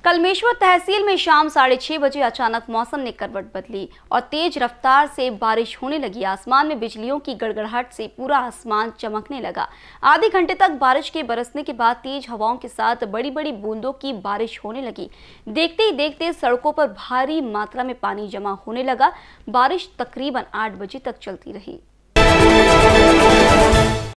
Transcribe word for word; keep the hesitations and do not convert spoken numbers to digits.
कलमेश्वर तहसील में शाम साढ़े छह बजे अचानक मौसम ने करवट बदली और तेज रफ्तार से बारिश होने लगी। आसमान में बिजलियों की गड़गड़ाहट से पूरा आसमान चमकने लगा। आधे घंटे तक बारिश के बरसने के बाद तेज हवाओं के साथ बड़ी बड़ी बूंदों की बारिश होने लगी। देखते ही देखते सड़कों पर भारी मात्रा में पानी जमा होने लगा। बारिश तकरीबन आठ बजे तक चलती रही।